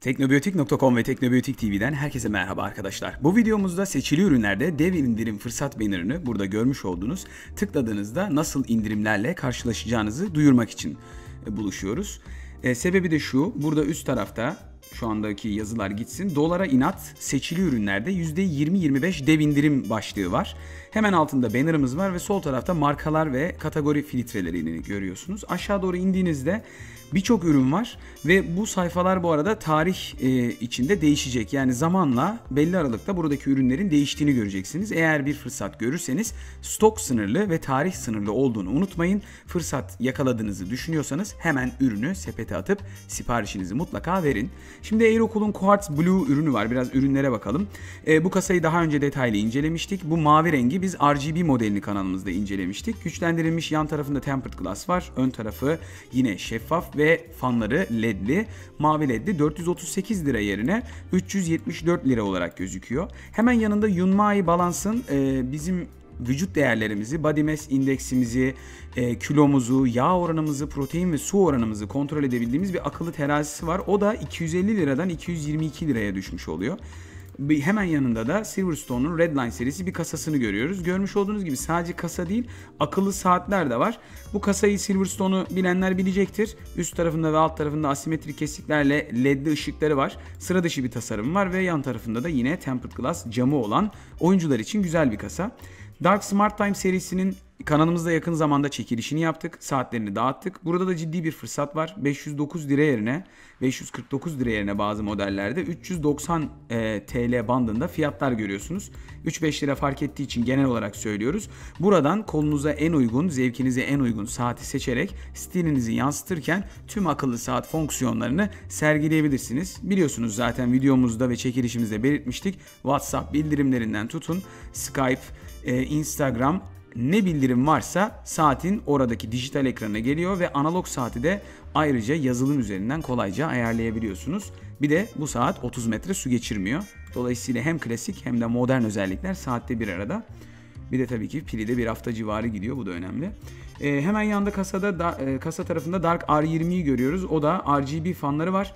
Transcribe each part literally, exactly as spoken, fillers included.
teknobiyotik nokta com ve Teknobiyotik T V'den herkese merhaba arkadaşlar. Bu videomuzda seçili ürünlerde dev indirim fırsat bannerını burada görmüş olduğunuz tıkladığınızda nasıl indirimlerle karşılaşacağınızı duyurmak için buluşuyoruz. E, sebebi de şu, burada üst tarafta şu andaki yazılar gitsin. Dolara inat seçili ürünlerde yüzde yirmi yirmi beş dev indirim başlığı var. Hemen altında bannerımız var ve sol tarafta markalar ve kategori filtrelerini görüyorsunuz. Aşağı doğru indiğinizde birçok ürün var ve bu sayfalar bu arada tarih e, içinde değişecek. Yani zamanla belli aralıkta buradaki ürünlerin değiştiğini göreceksiniz. Eğer bir fırsat görürseniz stok sınırlı ve tarih sınırlı olduğunu unutmayın. Fırsat yakaladığınızı düşünüyorsanız hemen ürünü sepete atıp siparişinizi mutlaka verin. Şimdi Aerocool'un Quartz Blue ürünü var. Biraz ürünlere bakalım. E, bu kasayı daha önce detaylı incelemiştik. Bu mavi rengi biz R G B modelini kanalımızda incelemiştik. Güçlendirilmiş yan tarafında tempered glass var. Ön tarafı yine şeffaf ve fanları ledli. Mavi ledli dört yüz otuz sekiz lira yerine üç yüz yetmiş dört lira olarak gözüküyor. Hemen yanında Yunmai Balance'ın e, bizim vücut değerlerimizi, body mass indeksimizi, e, kilomuzu, yağ oranımızı, protein ve su oranımızı kontrol edebildiğimiz bir akıllı terazisi var. O da iki yüz elli liradan iki yüz yirmi iki liraya düşmüş oluyor. Hemen yanında da Silverstone'un Redline serisi bir kasasını görüyoruz. Görmüş olduğunuz gibi sadece kasa değil, akıllı saatler de var. Bu kasayı Silverstone'u bilenler bilecektir. Üst tarafında ve alt tarafında asimetrik kesiklerle ledli ışıkları var. Sıra dışı bir tasarım var ve yan tarafında da yine tempered glass camı olan oyuncular için güzel bir kasa. Dark Smart Time serisinin kanalımızda yakın zamanda çekilişini yaptık. Saatlerini dağıttık. Burada da ciddi bir fırsat var. beş yüz dokuz lira yerine, beş yüz kırk dokuz lira yerine bazı modellerde üç yüz doksan T L bandında fiyatlar görüyorsunuz. üç beş lira fark ettiği için genel olarak söylüyoruz. Buradan kolunuza en uygun, zevkinize en uygun saati seçerek stilinizi yansıtırken tüm akıllı saat fonksiyonlarını sergileyebilirsiniz. Biliyorsunuz zaten videomuzda ve çekilişimizde belirtmiştik. WhatsApp bildirimlerinden tutun, Skype, Instagram, ne bildirim varsa saatin oradaki dijital ekranına geliyor ve analog saati de ayrıca yazılım üzerinden kolayca ayarlayabiliyorsunuz. Bir de bu saat otuz metre su geçirmiyor. Dolayısıyla hem klasik hem de modern özellikler saatte bir arada. Bir de tabii ki pili de bir hafta civarı gidiyor. Bu da önemli. Ee, hemen yanında kasada da, e, kasa tarafında Dark R yirmiyi görüyoruz. O da R G B fanları var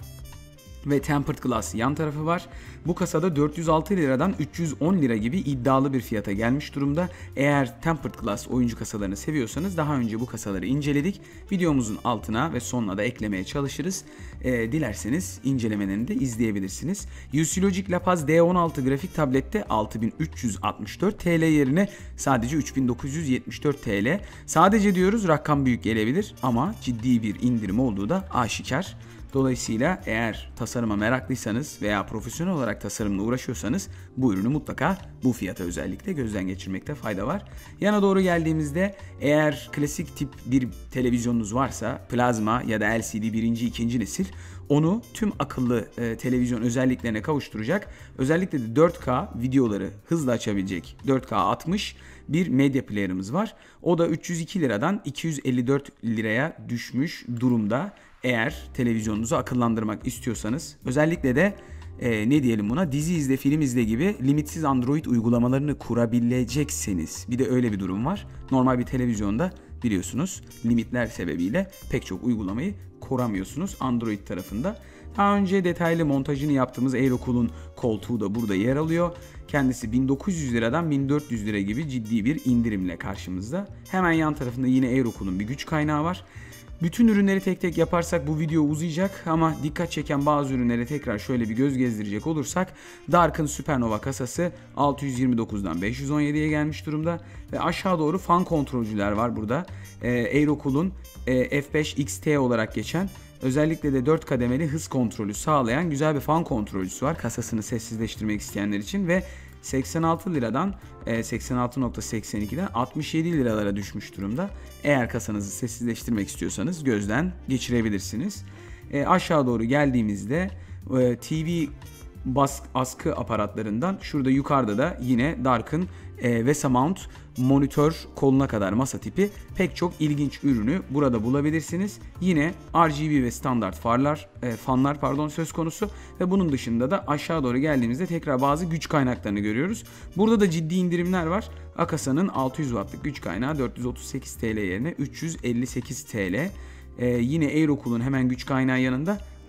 ve tempered glass yan tarafı var. Bu kasada dört yüz altı liradan üç yüz on lira gibi iddialı bir fiyata gelmiş durumda. Eğer tempered glass oyuncu kasalarını seviyorsanız daha önce bu kasaları inceledik. Videomuzun altına ve sonuna da eklemeye çalışırız. Ee, dilerseniz incelemelerini de izleyebilirsiniz. U C Logic Lapaz D on altı grafik tablette altı bin üç yüz altmış dört T L yerine sadece üç bin dokuz yüz yetmiş dört T L. Sadece diyoruz, rakam büyük gelebilir ama ciddi bir indirim olduğu da aşikar. Dolayısıyla eğer tasarıma meraklıysanız veya profesyonel olarak tasarımla uğraşıyorsanız bu ürünü mutlaka bu fiyata özellikle gözden geçirmekte fayda var. Yana doğru geldiğimizde eğer klasik tip bir televizyonunuz varsa, plazma ya da L C D birinci, ikinci nesil, onu tüm akıllı e, televizyon özelliklerine kavuşturacak. Özellikle de dört K videoları hızla açabilecek dört K altmış bir medya player'ımız var. O da üç yüz iki liradan iki yüz elli dört liraya düşmüş durumda. Eğer televizyonunuzu akıllandırmak istiyorsanız, özellikle de e, ne diyelim buna, dizi izle, film izle gibi limitsiz Android uygulamalarını kurabilecekseniz, bir de öyle bir durum var. Normal bir televizyonda biliyorsunuz limitler sebebiyle pek çok uygulamayı kuramıyorsunuz Android tarafında. Daha önce detaylı montajını yaptığımız Aerocool'un koltuğu da burada yer alıyor. Kendisi bin dokuz yüz liradan bin dört yüz lira gibi ciddi bir indirimle karşımızda. Hemen yan tarafında yine Aerocool'un bir güç kaynağı var. Bütün ürünleri tek tek yaparsak bu video uzayacak ama dikkat çeken bazı ürünlere tekrar şöyle bir göz gezdirecek olursak, Dark'ın Supernova kasası altı yüz yirmi dokuzdan beş yüz on yediye gelmiş durumda ve aşağı doğru fan kontrolcüler var burada. Ee, Aerocool'un e, F beş X T olarak geçen, özellikle de dört kademeli hız kontrolü sağlayan güzel bir fan kontrolcüsü var kasasını sessizleştirmek isteyenler için ve seksen altı liradan seksen altı nokta seksen ikiden altmış yedi liralara düşmüş durumda. Eğer kasanızı sessizleştirmek istiyorsanız gözden geçirebilirsiniz. E, aşağı doğru geldiğimizde e, T V bask, askı aparatlarından şurada yukarıda da yine Dark'ın e, VESA Mount monitör koluna kadar masa tipi pek çok ilginç ürünü burada bulabilirsiniz. Yine R G B ve standart farlar, e, fanlar pardon söz konusu ve bunun dışında da aşağı doğru geldiğimizde tekrar bazı güç kaynaklarını görüyoruz. Burada da ciddi indirimler var. Akasa'nın altı yüz wattlık güç kaynağı dört yüz otuz sekiz T L yerine üç yüz elli sekiz T L. E, yine Aerocool'un hemen güç kaynağı yanında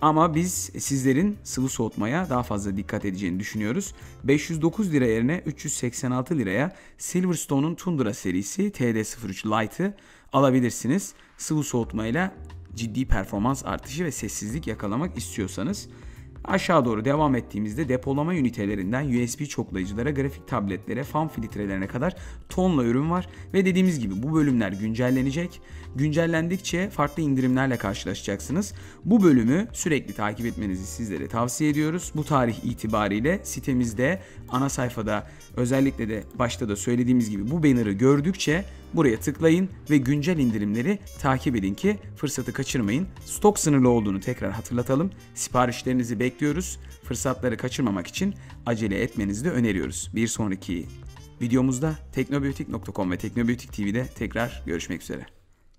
Ama biz sizlerin sıvı soğutmaya daha fazla dikkat edeceğini düşünüyoruz. beş yüz dokuz lira yerine üç yüz seksen altı liraya Silverstone'un Tundra serisi T D sıfır üç Lite'ı alabilirsiniz. Sıvı soğutmayla ciddi performans artışı ve sessizlik yakalamak istiyorsanız. Aşağı doğru devam ettiğimizde depolama ünitelerinden U S B çoklayıcılara, grafik tabletlere, fan filtrelerine kadar tonla ürün var. Ve dediğimiz gibi bu bölümler güncellenecek. Güncellendikçe farklı indirimlerle karşılaşacaksınız. Bu bölümü sürekli takip etmenizi sizlere tavsiye ediyoruz. Bu tarih itibariyle sitemizde ana sayfada özellikle de başta da söylediğimiz gibi bu banner'ı gördükçe buraya tıklayın ve güncel indirimleri takip edin ki fırsatı kaçırmayın. Stok sınırlı olduğunu tekrar hatırlatalım. Siparişlerinizi bekliyoruz. Fırsatları kaçırmamak için acele etmenizi de öneriyoruz. Bir sonraki videomuzda teknobiyotik nokta com ve Teknobiyotik T V'de tekrar görüşmek üzere.